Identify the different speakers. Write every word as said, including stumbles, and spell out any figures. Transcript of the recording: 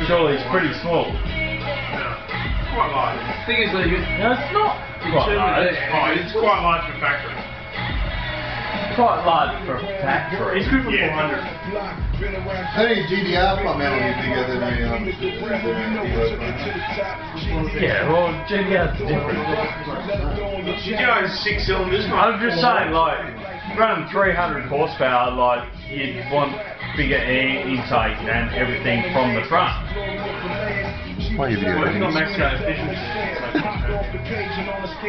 Speaker 1: surely it's pretty small.
Speaker 2: Quite large.
Speaker 3: The thing is that you,
Speaker 1: No, it's not quite large.
Speaker 2: Oh, it's quite large for factory.
Speaker 1: Quite large for a factory.
Speaker 2: It's good for four hundred.
Speaker 4: How many G D R pump metal you bigger than a um,
Speaker 1: Yeah, well, G D R's different.
Speaker 2: G D R is six cylinders.
Speaker 1: I'm just saying, like, running three hundred horsepower, like, you'd want bigger air intake and everything from the front.
Speaker 5: Why are you
Speaker 2: Well, it's not
Speaker 5: videotaping?
Speaker 2: maximum efficiency.